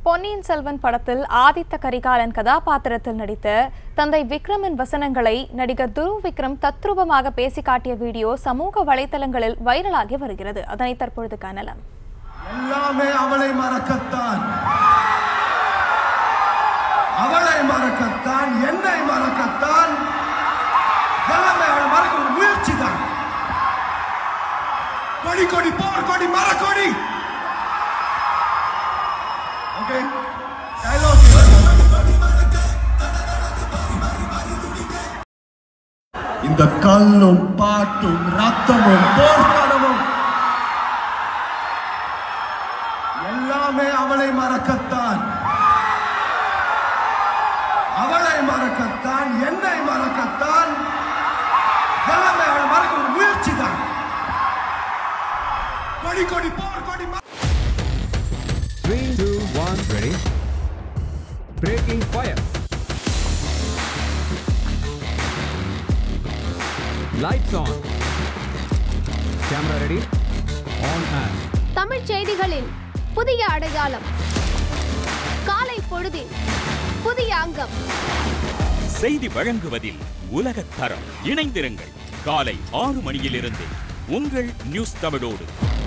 பொன்னியின் செல்வன் படத்தில் ஆதித்த கரிகாலன் கதாபாத்திரத்தில் நடித்த தந்தை விக்ரமின் வசனங்களை நடிகர் துருவ் விக்ரம் தத்ரூபமாக பேசி காட்டிய வீடியோ சமூக வலைதளங்களில் வைரலாகி வருகிறது. அதனை தற்பொழுது காணலாம். எல்லாமே அவளை மறக்கத்தான், அவளை மறக்கத்தான், என்னை மறக்கத்தான், எல்லாமே அவளை மறக்க ஒரு முயற்சி தான். கொடி கொடி போர் கொடி மரக்கொடி. Okay, dialogue. இந்த கல்லும் பாட்டும் ரத்தமும் போர்க்களமும் எல்லாமே அவளை மறக்கத்தான், அவளை மறக்கத்தான், என்னை மறக்கத்தான், எல்லாமே அவளை மறக்க ஒரு முயற்சி தான். கொடி கொடி போர் கொடி. 3, 2, 1, ready. Breaking fire. Lights on. Camera ready. On and. Tamil செய்திகளின் புதிய அடையாளம். காலை பொழுதில் புதிய அங்கம். செய்தி வழங்குவதில் உலகத் தரம். இணைந்திருங்கள். காலை 6 மணியிலிருந்து உங்கள் நியூஸ் தமிழோடு.